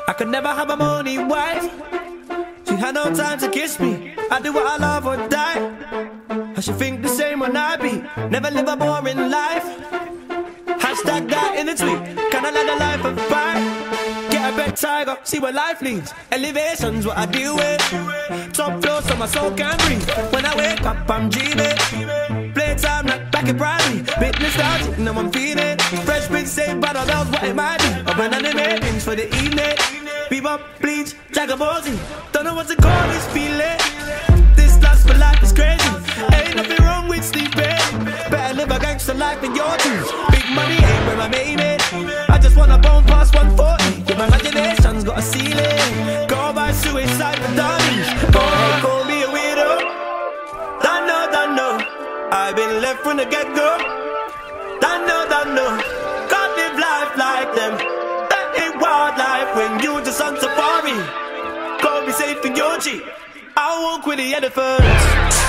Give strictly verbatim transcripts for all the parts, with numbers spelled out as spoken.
I could never have a money wife. She had no time to kiss me. I do what I love or die. I should think the same when I be. Never live a boring life. Hashtag that in the tweet. Can I let a life of fire? Get a bed tiger, see where life leads. Elevation's what I deal with. Top floor so my soul can breathe. When I wake up I'm dreaming. Playtime like back in primary. Bit nostalgic, now I'm feeling. Fresh Prince saved by the bells, what it might be. Up and animations for the evening. Bebop, bleach, Jagabozi. Don't know what to call this feeling. This lust for life is crazy. Ain't nothing wrong with sleeping. Better live a gangster life than your twos. Big money ain't where I made it. I just wanna bone past one forty. My imagination's got a ceiling. Go by suicide for dummies. Go ahead, call me a weirdo. Don't know, don't know. I've been left from the get-go. Don't know, don't know. Can't live life like them. That ain't wildlife when you just on safari. Go be safe in your Jeep. I walk with the elephants.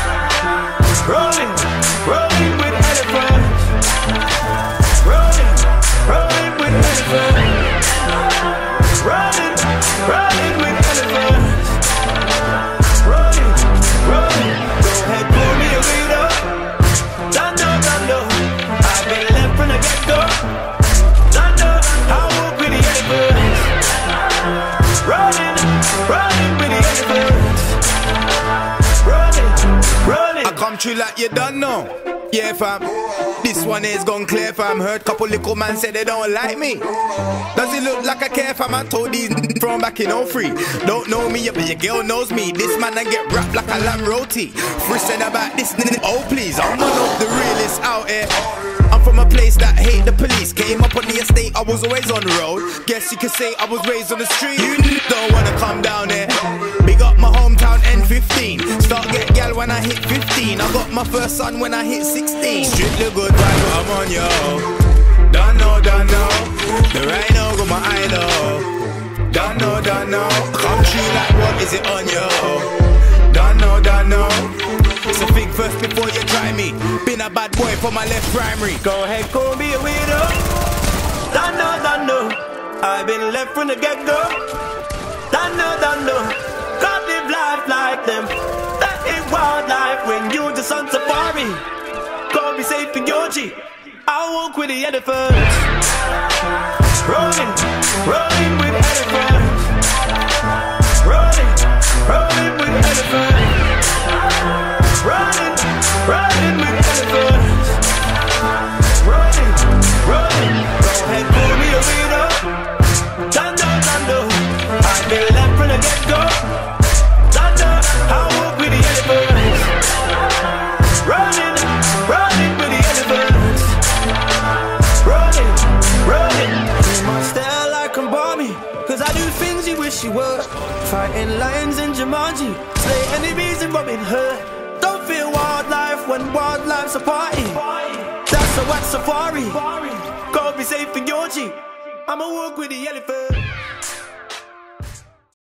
Rolling, rolling with elephants. Rolling, rolling with elephants. Rolling, rolling with elephants. Rolling, rolling. Go ahead, pull me a leader. Don't know, don't know. I've been left from the get-go. Don't know. I walk with the elephants. Rolling, rolling with the elephants. Rolling, rolling. I come true like you don't know. Yeah, fam. This one is gone clear, fam. Heard couple little man say they don't like me. Does it look like I care, fam? I told these from back in oh three. Don't know me, but your girl knows me. This man I get wrapped like a lamb roti. Frisson about this, oh please. I'm one of the realest out here. I'm from a place that hate the police. Came up on the estate, I was always on the road. Guess you could say I was raised on the street. You don't wanna come down here. Big up my hometown N fifteen. Start get gal when I hit fifteen. I got my first son when I hit sixteen. Strictly good vibe, I'm on yo. Don't know, don't know. The rhino got my idol. Don't know, don't know. Come true like what is it on yo? Don't know, don't know. So think first before you try me. Been a bad boy for my left primary. Go ahead, call me a weirdo. Don't know, don't know. I've been left from the get-go. Don't know, don't know. Can't live life like them. That ain't wildlife when you just on safari. Go be safe in your Jeep. I walk with the elephants. Rolling, rolling with elephants. Rolling, rolling with elephants. Rolling, rolling with elephants. Rolling, rolling. Go ahead, pull me a leader. Don't know, don't know. I've been left from the get-go. Don't know. I walk with the elephants. Rolling, rolling with the elephants. Rolling, rolling. You must style like I'm balmy, cause I do things you wish you were. Fighting lions in Jumanji, slay enemies in Robin Hood. Don't feel wildlife when wildlife's a party. That's a wet safari. Go be safe in your Jeep. I'ma walk with the elephant.